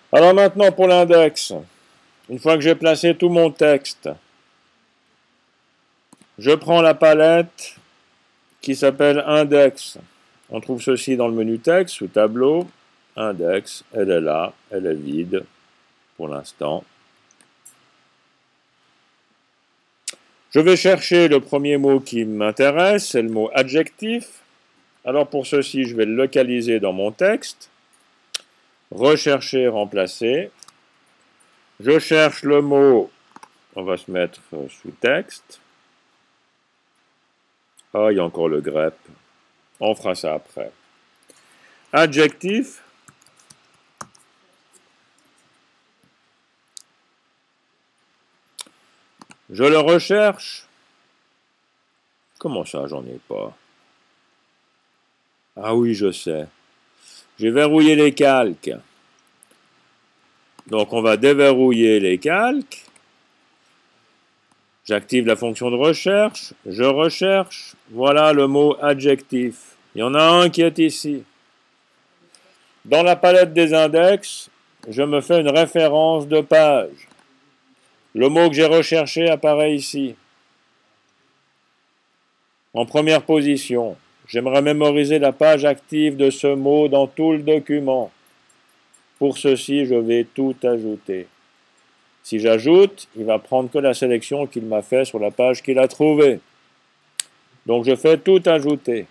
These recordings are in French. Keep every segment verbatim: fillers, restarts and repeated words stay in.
Alors maintenant pour l'index, une fois que j'ai placé tout mon texte, je prends la palette qui s'appelle index. On trouve ceci dans le menu texte, sous tableau, index, elle est là, elle est vide pour l'instant. Je vais chercher le premier mot qui m'intéresse, c'est le mot adjectif. Alors pour ceci, je vais le localiser dans mon texte. Rechercher, remplacer. Je cherche le mot, on va se mettre sous texte. Ah, il y a encore le grep. On fera ça après. Adjectif. Je le recherche. Comment ça, j'en ai pas? Ah oui, je sais. J'ai verrouillé les calques. Donc, on va déverrouiller les calques. J'active la fonction de recherche. Je recherche. Voilà le mot adjectif. Il y en a un qui est ici. Dans la palette des index, je me fais une référence de page. Le mot que j'ai recherché apparaît ici. En première position, j'aimerais mémoriser la page active de ce mot dans tout le document. Pour ceci, je vais tout ajouter. Si j'ajoute, il va prendre que la sélection qu'il m'a fait sur la page qu'il a trouvée. Donc je fais tout ajouter.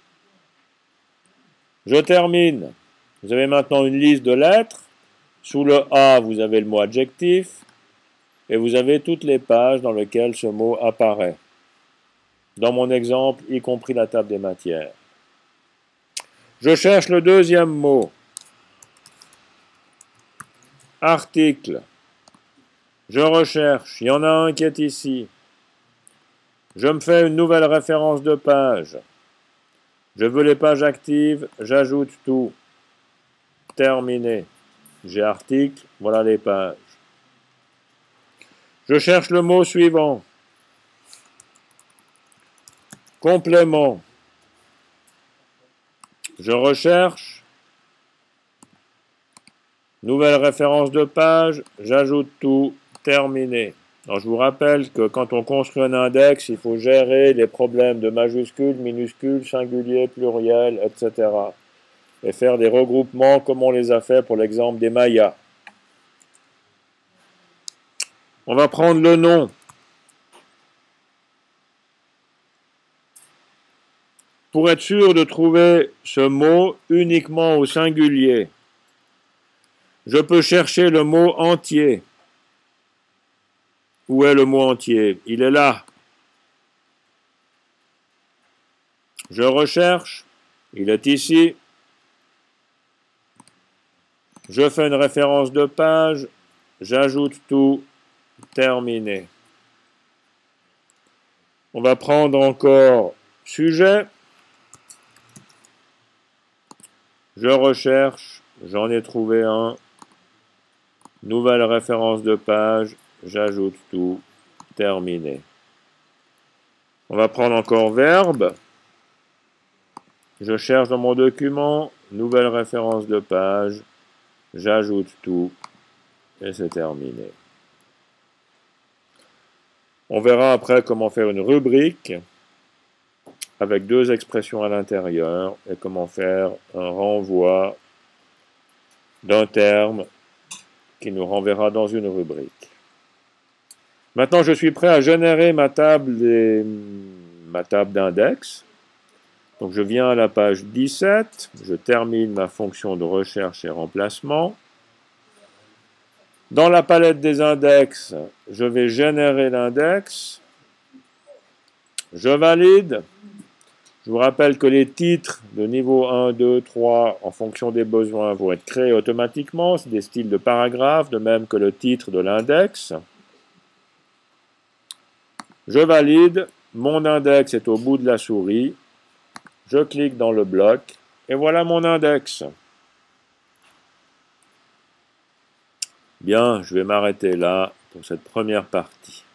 Je termine. Vous avez maintenant une liste de lettres. Sous le A, vous avez le mot adjectif. Et vous avez toutes les pages dans lesquelles ce mot apparaît. Dans mon exemple, y compris la table des matières. Je cherche le deuxième mot. Article. Je recherche. Il y en a un qui est ici. Je me fais une nouvelle référence de page. Je veux les pages actives. J'ajoute tout. Terminé. J'ai article. Voilà les pages. Je cherche le mot suivant. Complément. Je recherche. Nouvelle référence de page. J'ajoute tout. Terminé. Alors, je vous rappelle que quand on construit un index, il faut gérer les problèmes de majuscules, minuscules, singuliers, pluriels, et cetera. Et faire des regroupements comme on les a fait pour l'exemple des Mayas. On va prendre le nom. Pour être sûr de trouver ce mot uniquement au singulier, je peux chercher le mot entier. Où est le mot entier? Il est là. Je recherche. Il est ici. Je fais une référence de page. J'ajoute tout. Terminé. On va prendre encore sujet. Je recherche. J'en ai trouvé un. Nouvelle référence de page. J'ajoute tout. Terminé. On va prendre encore verbe. Je cherche dans mon document. Nouvelle référence de page. J'ajoute tout. Et c'est terminé. On verra après comment faire une rubrique avec deux expressions à l'intérieur et comment faire un renvoi d'un terme qui nous renverra dans une rubrique. Maintenant, je suis prêt à générer ma table des, ma table d'index. Donc, je viens à la page dix-sept. Je termine ma fonction de recherche et remplacement. Dans la palette des index, je vais générer l'index. Je valide. Je vous rappelle que les titres de niveau un, deux, trois, en fonction des besoins, vont être créés automatiquement. C'est des styles de paragraphe, de même que le titre de l'index. Je valide. Mon index est au bout de la souris. Je clique dans le bloc. Et voilà mon index. Bien, je vais m'arrêter là pour cette première partie.